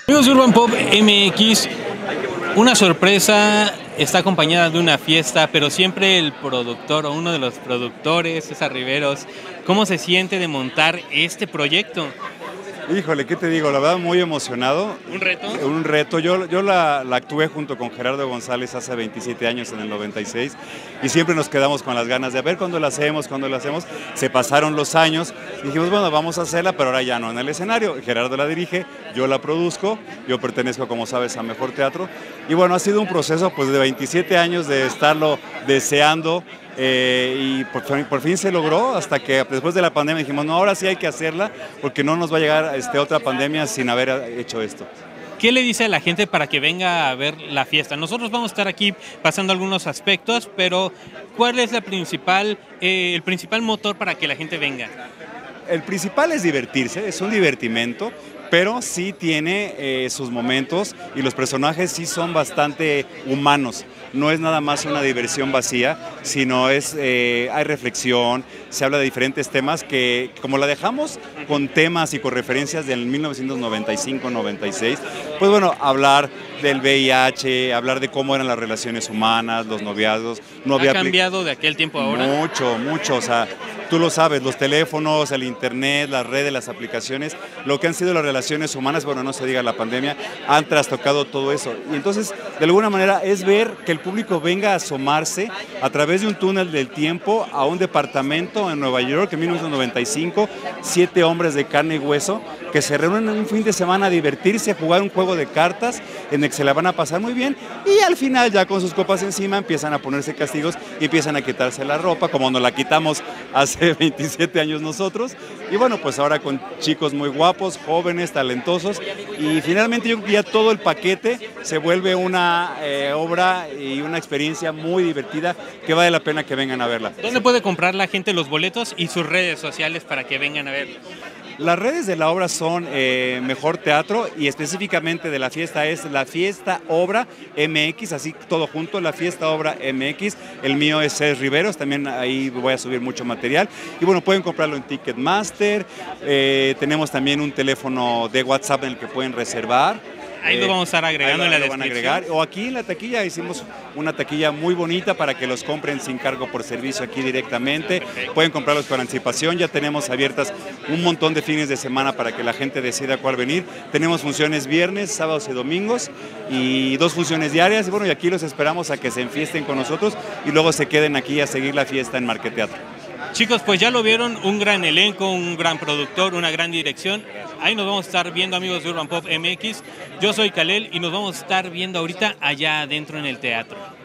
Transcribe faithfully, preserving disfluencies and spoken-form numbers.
Amigos de Urban Pop M X, una sorpresa está acompañada de una fiesta, pero siempre el productor o uno de los productores, César Riveros, ¿cómo se siente de montar este proyecto? Híjole, ¿qué te digo? La verdad, muy emocionado. ¿Un reto? Un reto. Yo, yo la, la actué junto con Gerardo González hace veintisiete años, en el noventa y seis, y siempre nos quedamos con las ganas de ver cuándo la hacemos, cuándo la hacemos. Se pasaron los años, dijimos, bueno, vamos a hacerla, pero ahora ya no en el escenario. Gerardo la dirige, yo la produzco, yo pertenezco, como sabes, a Mejor Teatro. Y bueno, ha sido un proceso pues de veintisiete años de estarlo deseando. Eh, y por fin, por fin se logró, hasta que después de la pandemia dijimos, no, ahora sí hay que hacerla, porque no nos va a llegar este, otra pandemia sin haber hecho esto. ¿Qué le dice a la gente para que venga a ver la fiesta? Nosotros vamos a estar aquí pasando algunos aspectos, pero ¿cuál es la principal, eh, el principal motor para que la gente venga? El principal es divertirse, es un divertimento, pero sí tiene eh, sus momentos y los personajes sí son bastante humanos. No es nada más una diversión vacía, sino es eh, hay reflexión, se habla de diferentes temas que, como la dejamos con temas y con referencias del mil novecientos noventa y cinco noventa y seis, pues bueno, hablar del V I H, hablar de cómo eran las relaciones humanas, los noviazgos. No había ¿Ha cambiado de aquel tiempo a ahora? Mucho, mucho, o sea, tú lo sabes, los teléfonos, el internet, las redes, las aplicaciones, lo que han sido las relaciones humanas, bueno, no se diga la pandemia, han trastocado todo eso. Y entonces, de alguna manera, es ver que el público venga a asomarse a través de un túnel del tiempo a un departamento en Nueva York en mil novecientos noventa y cinco, siete hombres de carne y hueso que se reúnen un fin de semana a divertirse, a jugar un juego de cartas en el que se la van a pasar muy bien, y al final ya con sus copas encima empiezan a ponerse castigos y empiezan a quitarse la ropa, como nos la quitamos hace veintisiete años nosotros, y bueno, pues ahora con chicos muy guapos, jóvenes, talentosos, y finalmente yo creo que ya todo el paquete se vuelve una eh, obra y una experiencia muy divertida que vale la pena que vengan a verla. ¿Dónde puede comprar la gente los boletos y sus redes sociales para que vengan a verlos? Las redes de la obra son eh, Mejor Teatro, y específicamente de la fiesta es La Fiesta Obra M X, así todo junto, La Fiesta Obra M X. El mío es César Riveros, también ahí voy a subir mucho material. Y bueno, pueden comprarlo en Ticketmaster, eh, tenemos también un teléfono de WhatsApp en el que pueden reservar. Ahí lo vamos a estar agregando en la descripción. Agregar. O aquí en la taquilla hicimos una taquilla muy bonita para que los compren sin cargo por servicio aquí directamente. Perfecto. Pueden comprarlos con anticipación. Ya tenemos abiertas un montón de fines de semana para que la gente decida cuál venir. Tenemos funciones viernes, sábados y domingos, y dos funciones diarias. Y bueno, y aquí los esperamos a que se enfiesten con nosotros y luego se queden aquí a seguir la fiesta en Marqueteatro. Chicos, pues ya lo vieron, un gran elenco, un gran productor, una gran dirección. Ahí nos vamos a estar viendo, amigos de Urban Pop M X. Yo soy Kalel y nos vamos a estar viendo ahorita allá adentro en el teatro.